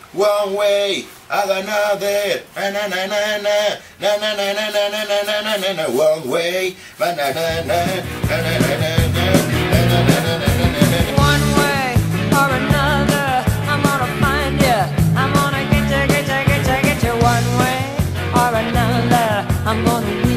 one way or another. Na na na na na na na na na na na na na na na. One way, na na na na na na na na na. One way or another, I'm gonna find you. I'm gonna get you. One way or another, I'm gonna